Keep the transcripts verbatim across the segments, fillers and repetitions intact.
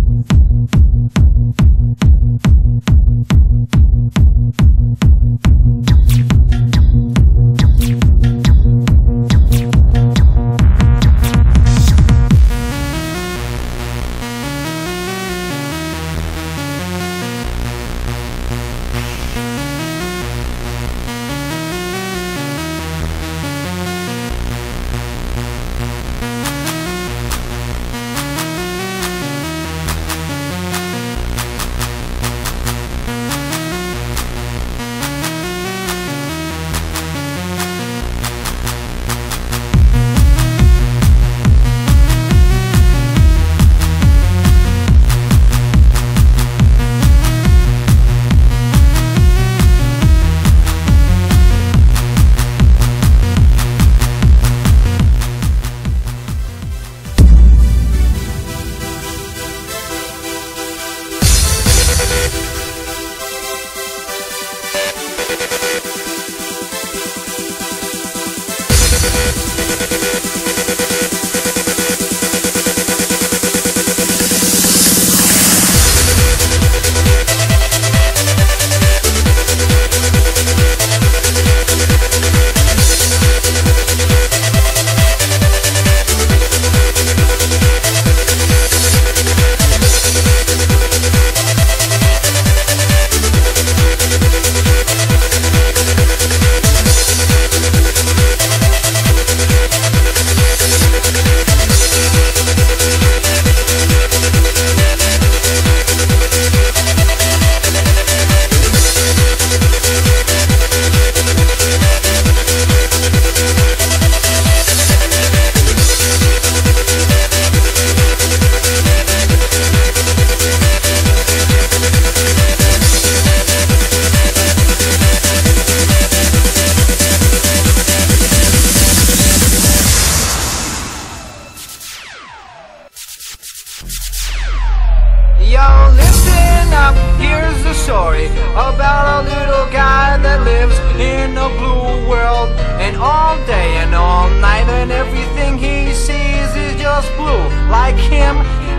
story about a little guy that lives in a blue world, and all day and all night and everything he sees is just blue, like him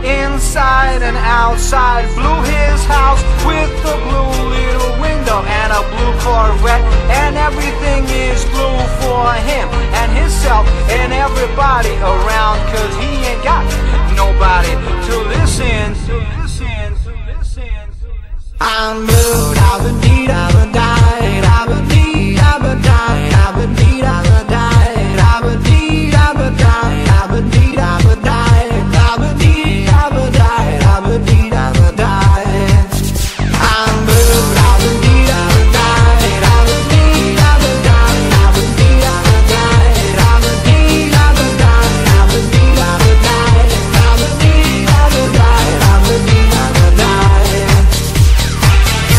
inside and outside. Blue his house with a blue little window and a blue Corvette, and everything is blue for him and himself and everybody around, cause he ain't got nobody to listen to listen to listen to listen. I'm blue, I've been deed, I've been died, I've been deed, I've been died, I've been deed, I've been died, I've been deed, I've been died, I've been deed, I've been died, I've been deed, I've been died, I've been deed, I've been died. I'm blue, I've been deed, I've been died, I've been deed, I've been died, I've been deed, I've been died, I've been deed, I've been died, I've been deed, I've been died, I've been deed, I've been died, I've been deed, I've been died.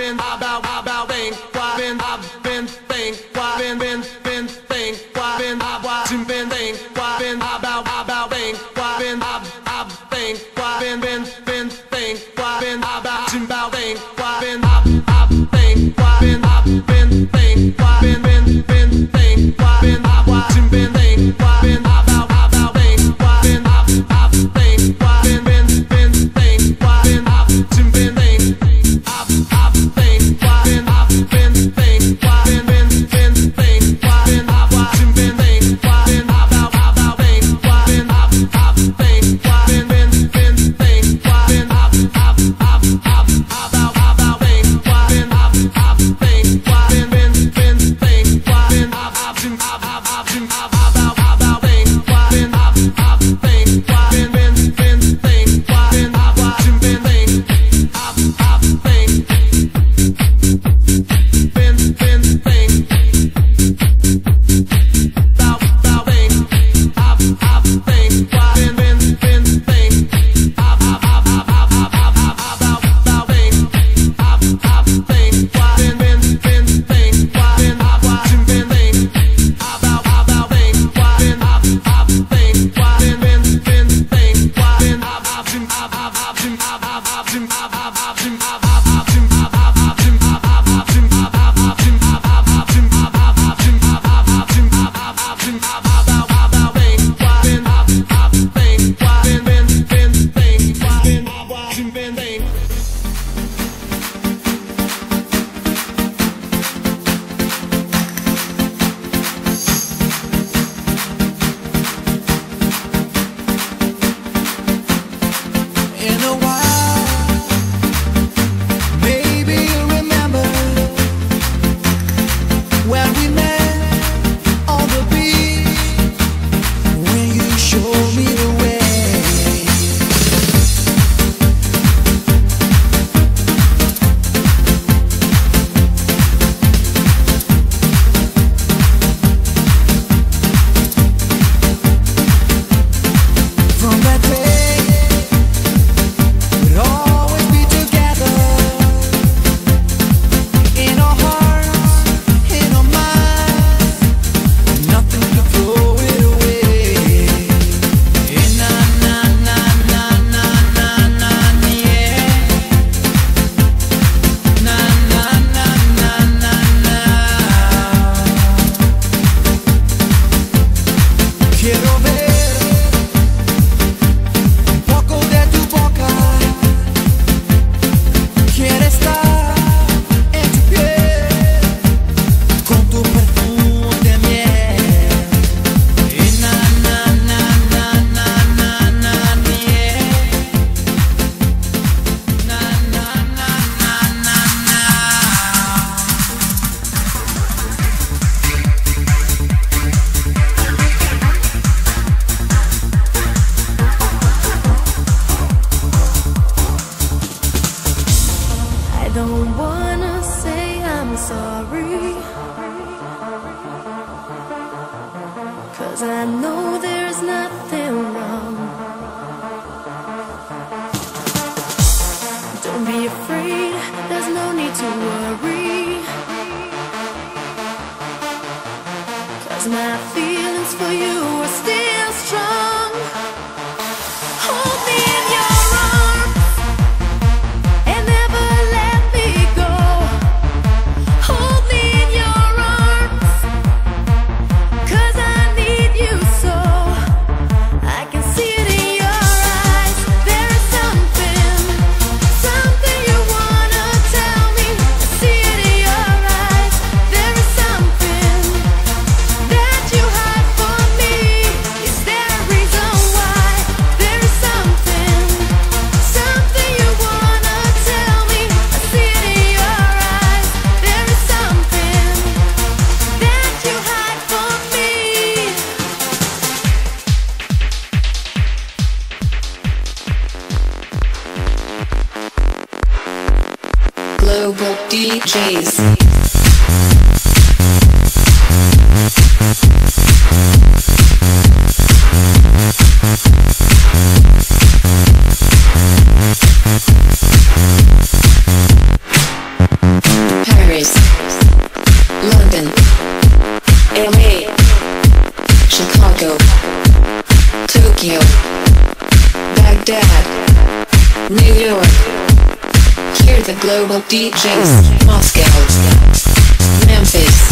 been about about thing, why been I've been thing, why been been been thing, why been I've watching been thing, why been about about thing, why been I've I've thing, why been been been thing, why been about about thing, why been I've I've thing, why been I've been thing, why been been been thing, why been I've watching been thing, why been about about thing, why been I've I've thing, why been been been thing, why been I've been thing, I've I've thing, why been I've been thing, why been been been thing, why been I've watching been thing, why been about about thing, why been I've I've thing, why been been been thing, why been I've I've I've I've about about thing, why been I've I've thing, why been been been thing, why been I've I've I've I've I've about about thing, why been I've I've thing, why been been been thing, why been I've watching been thing, I've I've thing, been been thing, about about thing, I've I've thing, why been been been thing, I've I've I've I've I've about about thing, I've I've thing, why been been been thing, why been I've watching been thing, about about thing, why been I've I've thing, why been been been thing, why been I've I've I've I've I've in a while, maybe you'll remember when we met on the beach, when you showed me the way. From that day, we'd always be together, in our hearts, in our minds, nothing could throw it away. Eh, na na na na na na na, yeah. Na na na na na na. Quiero ver un poco de tu boca. Quiero estar en tu piel con tu perfume de miel. Y na na na na na na na, yeah. Na na na na na na. I don't wanna say I'm sorry, 'cause I know there's nothing wrong. Don't be afraid, there's no need to worry, 'cause my feelings for you are still strong. Hold me in your arms and never let me go. Hold me in your arms, 'cause I need you so. I can see it in your eyes, there is something, something you wanna tell me. I see it in your eyes, there is something that you hide from me. Is there a reason why? There is something, something you wanna tell me. I see it in your eyes, there is something that you hide from me. Global D Js. London, L A, Chicago, Tokyo, Baghdad, New York. Hear the global D Js. Moscow, Memphis,